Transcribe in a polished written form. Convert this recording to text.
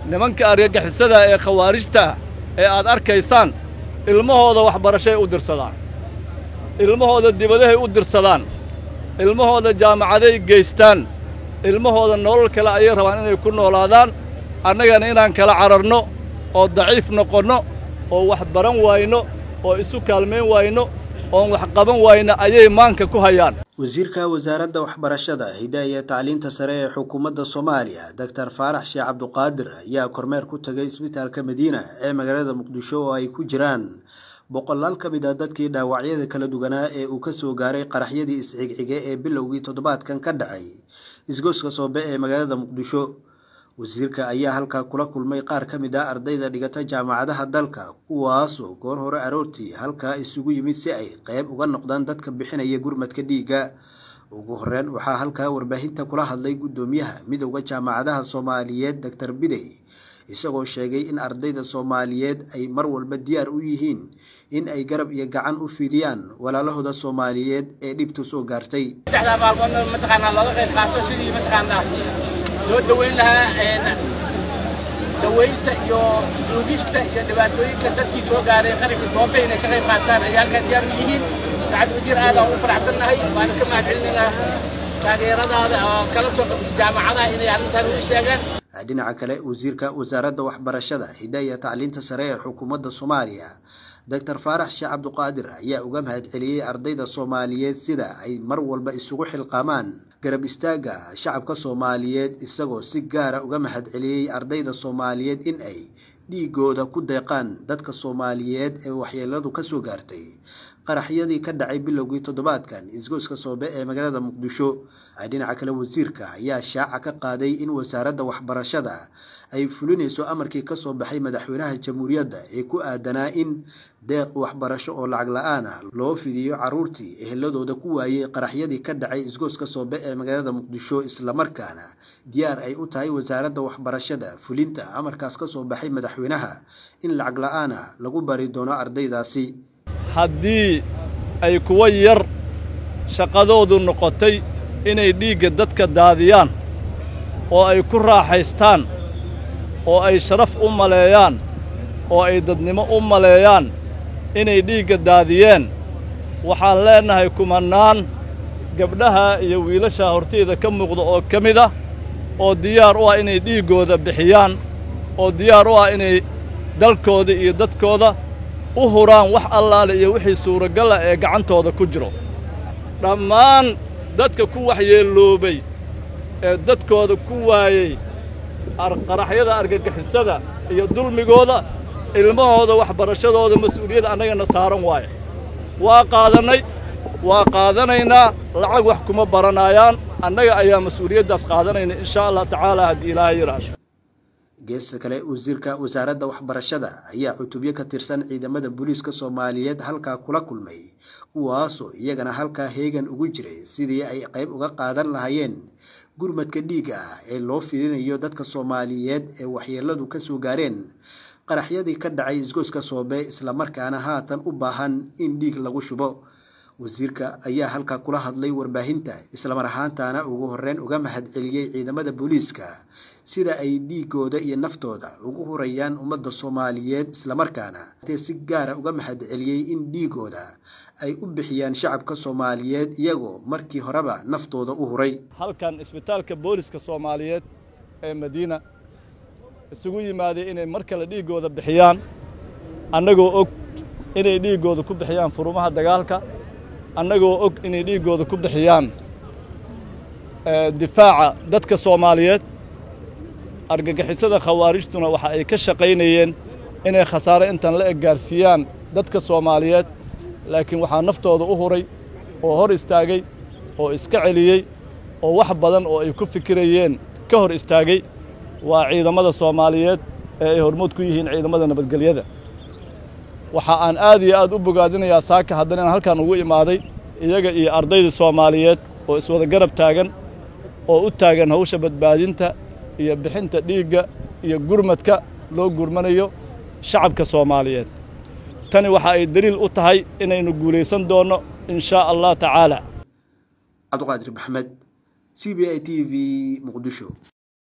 nimanka argagixisada ee khawaarijta ee aad arkaysaan ilmahooda waxbarashay u dirsadaan ilmahooda dibadahay u dirsadaan ilmahooda jaamacaday geystaan ilmahooda nolol kale ayay rabaan inay ku noolaadaan annagana inaan kala cararno oo daciif noqonno oo wax baran waayno oo isu kaalmeyn waayno oo wax qaban waayna ayay maanka ku hayaan wasiirka wasaaradda waxbarashada hidaaya iyo tacliinta sare ee xukuumadda Soomaaliya Dr. Faarax Sheekh Cabduqaadir ayaa kormeer ku tagay isbitaalka Madiina ee magaalada Muqdisho oo ay ku jiraan boqolaal ka mid ah dadkii dhaawacyada kala duwanaa ee uu ka soo gaaray qaraxyadii isxigxigay ee bilowgii toddobaadkan ka dhacay isgooska Soobe ee magaalada Muqdisho. wasiirka ayaa halka kula kulmay qaar ka mid ah ardayda dhigata jaamacadaha dalka kuwaas oo goor hore aroortii halka isugu yimid si ay qayb uga noqdaan dadka bixinaya gurmadka dhiiga. ugu horreyn waxaa halka warbaahinta kula hadlay gudoomiyaha midowga jaamacadaha Soomaaliyeed Dr. Bidey isagoo sheegay in ardayda Soomaaliyeed ay mar walba diyaar u yihiin in ay garab iyo gacan u fidiyaan walaalahooda Soomaaliyeed ee dhibtu soo gaartay. loo daweyn lahaa daweynta iyo duugista iyo dhibaatooyinka dadkii soo gaaray qaranka Soobe inay ka qayb qaataan ayaa halkan diyaar u yihiin. saacad wasiir aad aan u faraxsanahay waan ka mahadcelinaynaa taageeradaada oo kala soo qaybgashay jaamacadaha inay arrintan u sheegaan. dhinaca kale wasiirka wasaaradda waxbarashada hidaaya iyo tacliinta sare ee xukuumadda Soomaaliya Dr. Faarax Sheekh Cabduqaadir ayaa uga mahadceliyay ardayda Soomaaliyeed sida ay mar walba isugu xilqaamaan garab istaaga shacabka Soomaaliyeed isagoo si gaar ah uga mahadceliyay ardayda Soomaaliyeed in ay dhiigooda ku deeqaan dadka Soomaaliyeed ee waxyeeladu ka soo gaartay qaraxyadii ka dhacay bilowgii toddobaadkan isgooska Soobe ee magaalada Muqdisho. dhinaca kale wasiirka ayaa shaaca ka qaaday in wasaaradda waxbarashada ay fulinayso amarkii ka soo baxay madaxweynaha jamhuuriyadda ee ku aadanaa in deeq waxbarasho oo lacag la'aan ah loo fidiyo caruurtii eheladooda ku waayay qaraxyadii ka dhacay isgooska Soobe ee magaalada Muqdisho isla markaana diyaar ay u tahay wasaaradda waxbarashada fulinta amarkaas ka soo baxay madaxweynaha in lacag la'aan ah lagu bari doono ardaydaasi. haddii ay kuwa yar shaqadoodu noqotay inay dhiigga dadka daadiyaan oo ay ku raaxaystaan oo ay sharaf u maleeyaan oo ay dadnimo u maleeyaan inay dhiigga daadiyeen waxaan leenahay kumanaan gabdhaha iyo wiilasha hortayda ka muuqda oo ka mid ah oo diyaar u ah inay dhiiggooda bixiyaan oo diyaar u ah inay dalkooda iyo dadkooda u huraan wax allaale iyo wixii suuragal ah ee gacantooda ku jiro. dhammaan dadka ku waxyeeloobay ee dadkooda ku waayay qaraxyada argagixisada iyo dulmigooda ilmahooda waxbarashadooda mas'uuliyadda annagana saaran waaye waa qaadanaynaa lacag wax kuma baranayaan annaga ayaa mas'uuliyaddaas qaadanayna insha Allah tacaala haddii Ilaahay yiraahdo. geesta kale wasiirka wasaaradda waxbarashada ayaa cutubyo ka tirsan ciidamada booliiska Soomaaliyeed halka kula kulmay kuwaas oo iyagana halka heegan ugu jiray sidii ay qayb uga qaadan lahaayeen gurmadka dhiiga ee loo fidinayo dadka Soomaaliyeed ee waxyeeladu ka soo gaareen qaraxyadii ka dhacay isgooska Soobe isla markaana haatan u baahan in dhiig lagu shubo. wasiirka ayaa halka kula hadlay warbaahinta isla mar ahaantaana ugu horreyn uga mahadceliyay ciidamada booliiska sida ay dhiigooda iyo naftooda ugu hurayaan ummadda Soomaaliyeed isla markaana si gaar ah uga mahadceliyay in dhiigooda ay u bixiyaan shacabka Soomaaliyeed iyagoo markii horeba naftooda u huray. halkan isbitaalka booliiska Soomaaliyeed ee Madiina isugu yimaaday inay mar kale dhiigooda bixiyaan annagoo og inay dhiigooda ku bixiyaan furumaha dagaalka annagoo og inay dhiigooda ku bixiyaan difaaca dadka Soomaaliyeed. argagixisada khawaarijtuna waxa ay ka shaqaynayeen inay khasaare intan la gaarsiiyaan dadka Soomaaliyeed laakiin waxaa naftooda u huray oo hor istaagay oo iska celiyay oo wax badan oo ay ku fikirayeen ka hor istaagay waa ciidamada Soomaaliyeed ee ay hormuud ku yihiin ciidamada nabadgelyada. waxa aan aad iyo aad u bogaadinayaa saaka haddana halkan ugu imaaday iyaga iyo ardayda Soomaaliyeed oo iswada garab taagan oo u taagan hawsha badbaadinta iyo bixinta dhiigga iyo gurmadka loo gurmanayo shacabka Soomaaliyeed. tani waxa ay daliil u tahay inaynu guuleysan doono insha Allah tacaala. Cabduqaadir Maxamed, CBI TV, Muqdisho.